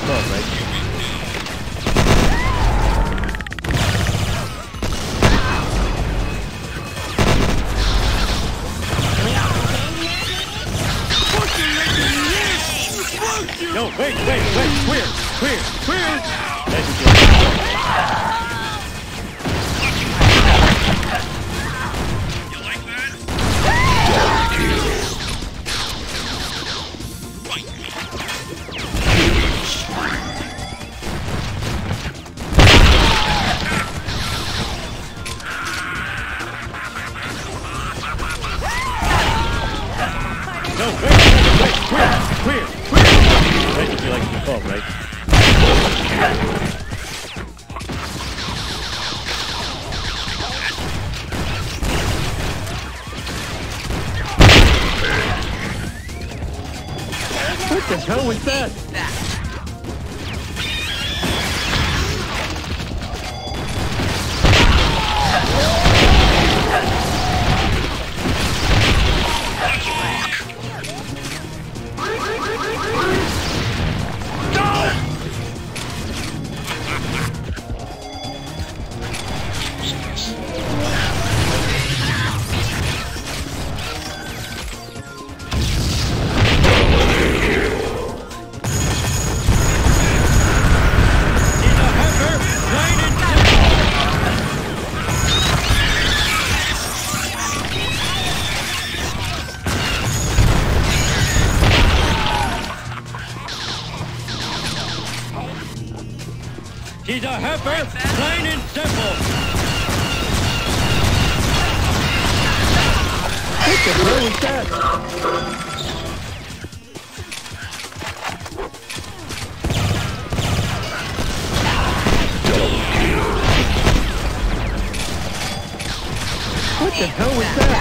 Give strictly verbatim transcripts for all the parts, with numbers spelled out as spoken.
default, right? No, wait, wait, wait, queer, queer, queer! That's a good. You like that? Fight me. No, wait, wait, wait, queer, queer, queer! That's what you like to default, right? What the hell was that? She's a heifer, plain and simple. What the hell was that? What the hell was that?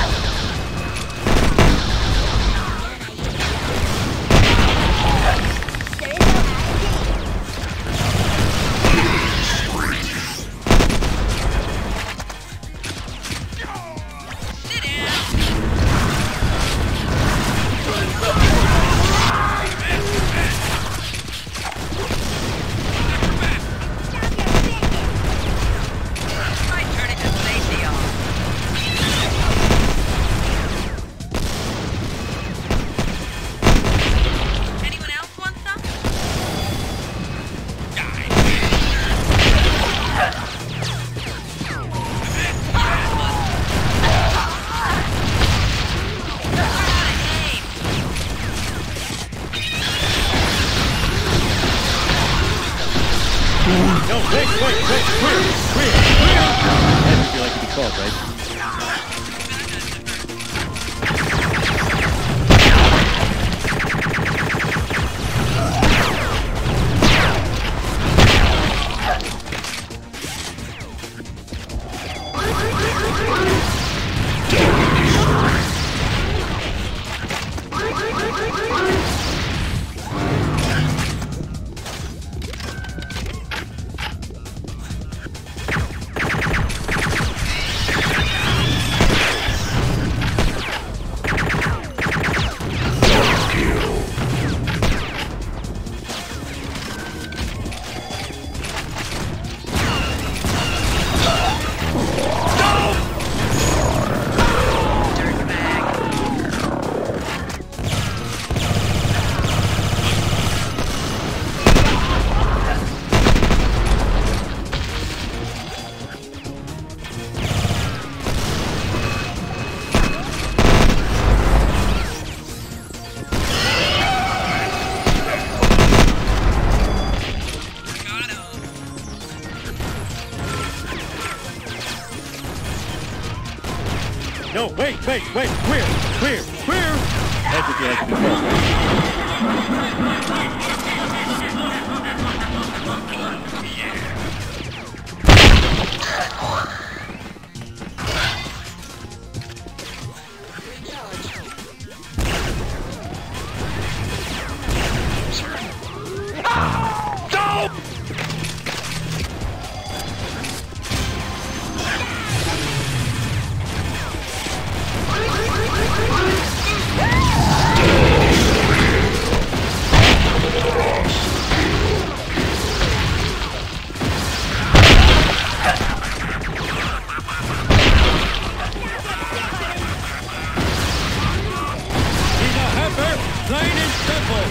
No, wait, wait, wait, queer, queer, queer! That's what you like to be called, right? No, wait, wait, wait, queer, queer, queer! That's what you like to be called, plain and simple.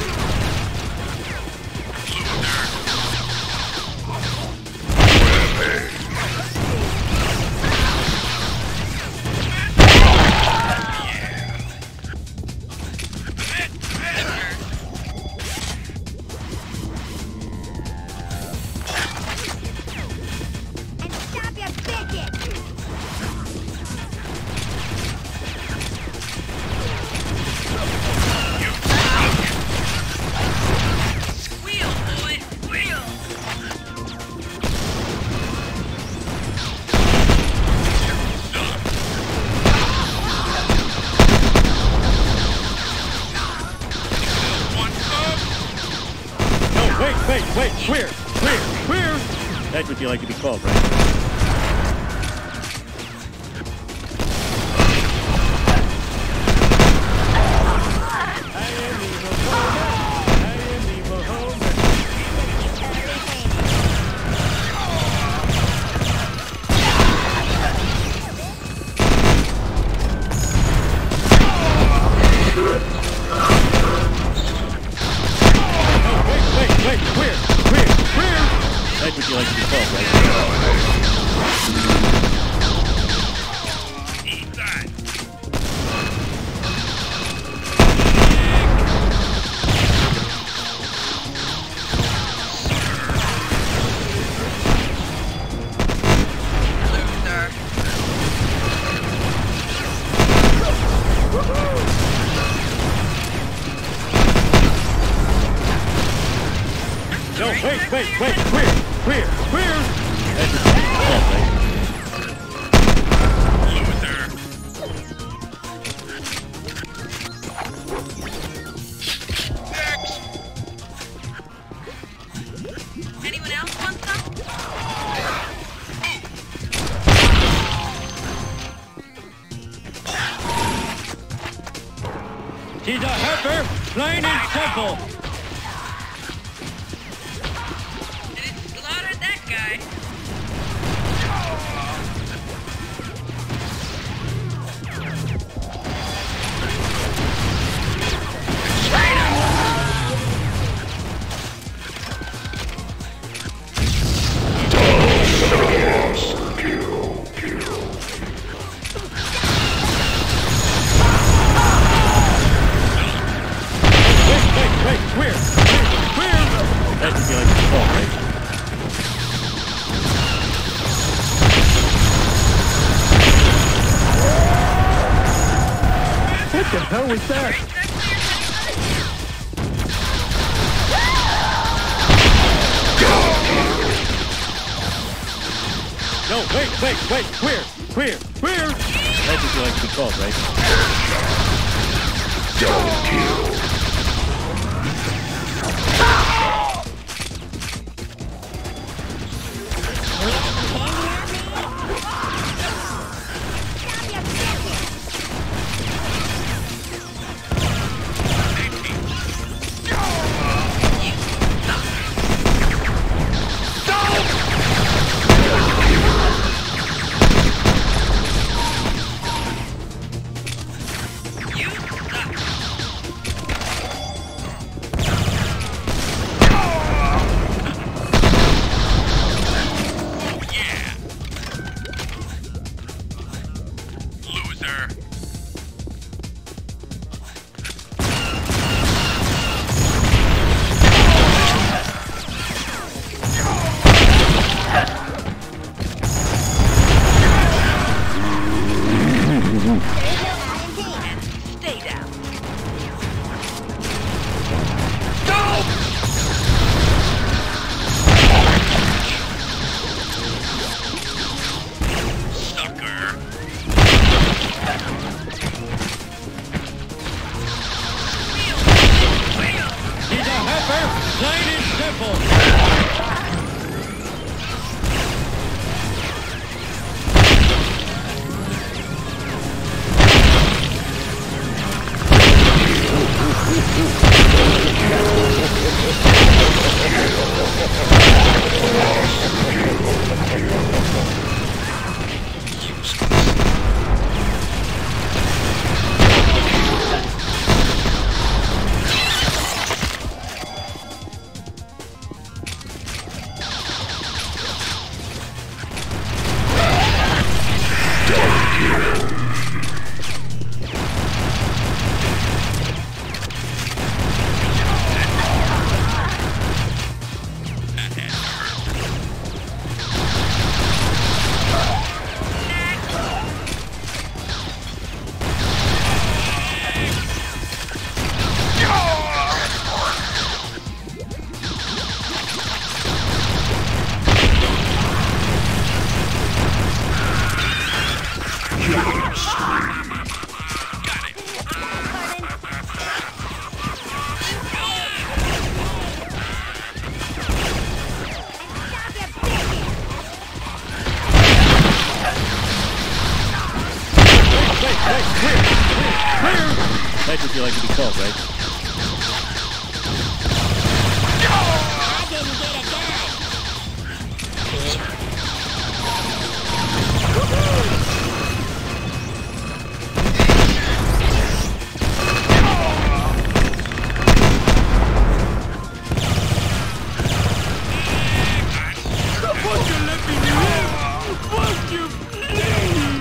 Wait, wait, clear, clear, clear! That's what you like to be called, right? I am Evil Homer. I am Evil Homer. Wait, clear, clear, clear! That's what you like to be called, right? Eat that! No, wait, wait, wait, clear, clear, clear! That's what you like to be called, right? Next! Anyone else want some? She's a heifer, plain and simple! Slaughtered that guy. Wait, wait, wait, clear, clear, clear! That's what you like to be called, right? What the hell was that? No, wait, wait, wait, clear, clear, clear! That's what you like to be called, right? Double kill. Stay down. Sucker! He's a heifer, plain and simple! to be called, right? I didn't get a gun. Won't you let me live? Won't you please?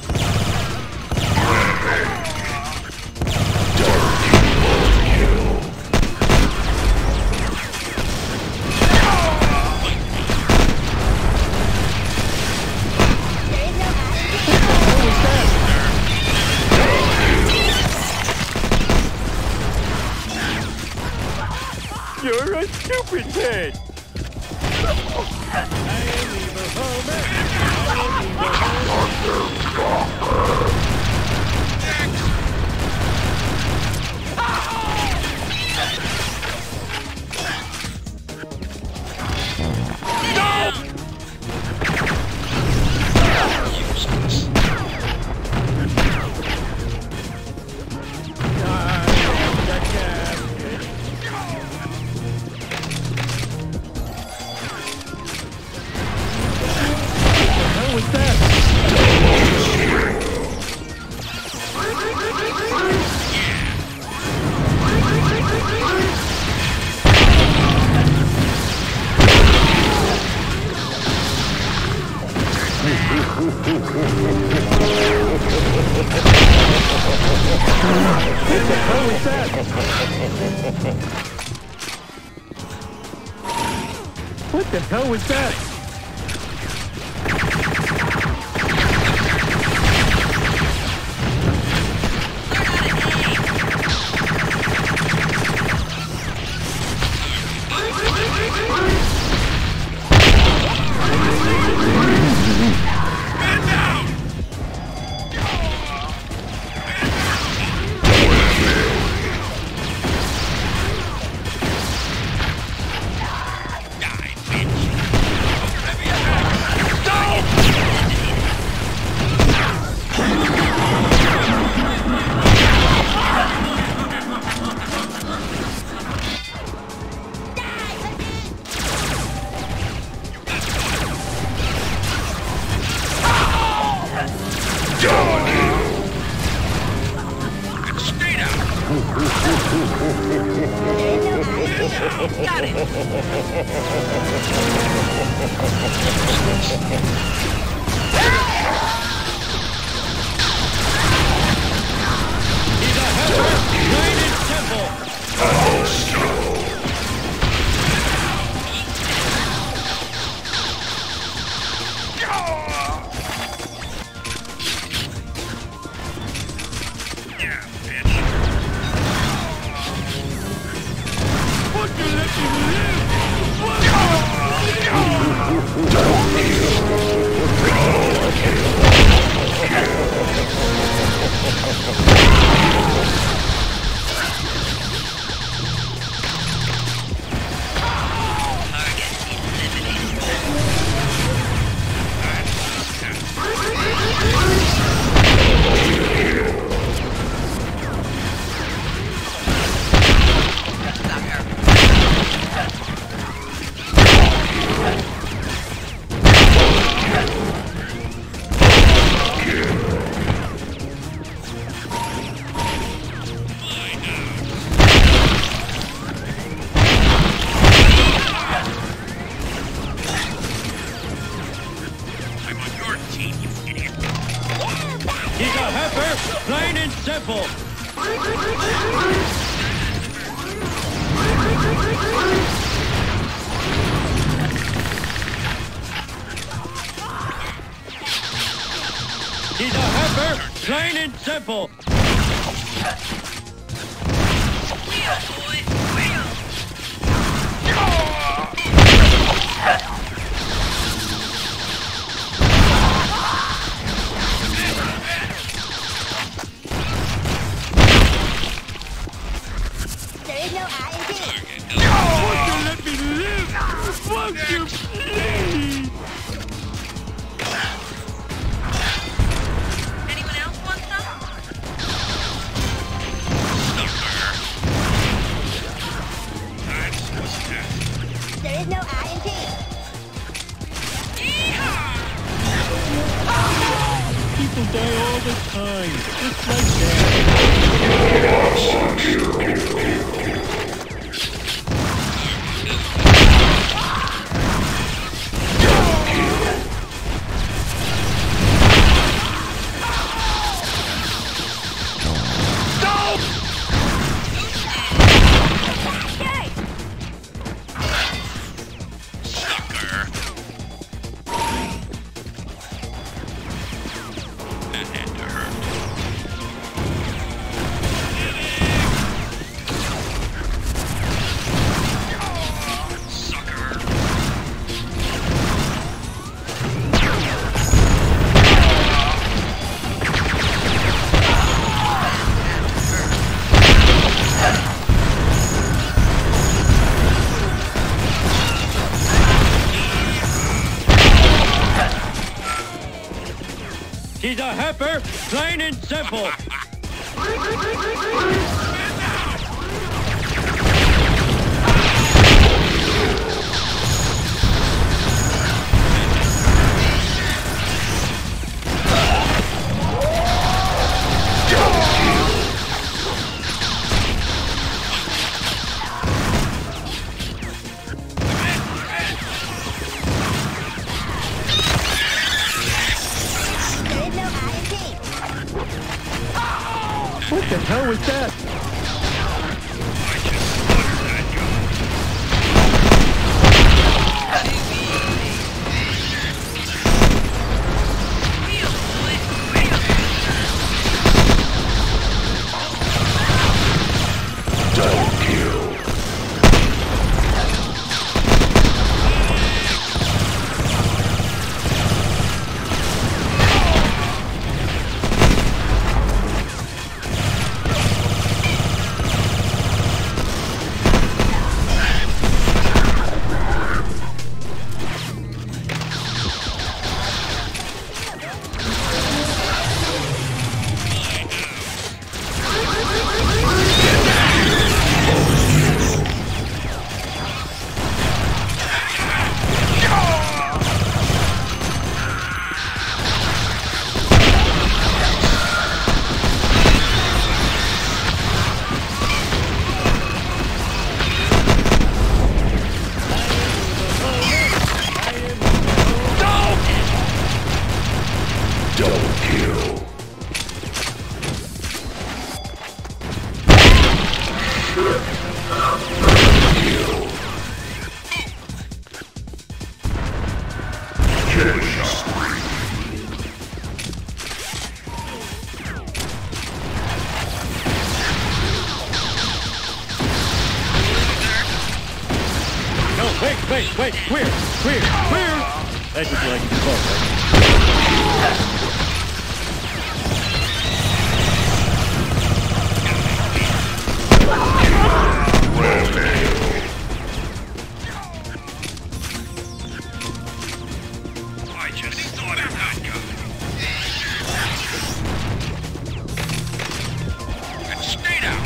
You're a stupid head! What the hell was that? Got it. He's a heifer, plain and simple! Yeah, bitch. Won't you let me live? Won't I'm on your team, you idiot. He's a heifer, plain and simple! He's a heifer, plain and simple! Wheel, boy. Wheel. There is no I in T. Won't you let me live? Won't you please? Anyone else want some? Stop Fine, just like that. Sucker. That had to hurt. Sucker. She's a heifer, plain and simple. What the hell was that? No, wait, wait, wait, queer, queer, queer. That's what you like to do, right? I just thought of that gun. And stay down.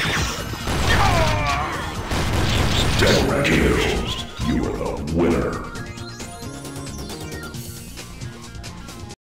Double kills. You are the winner.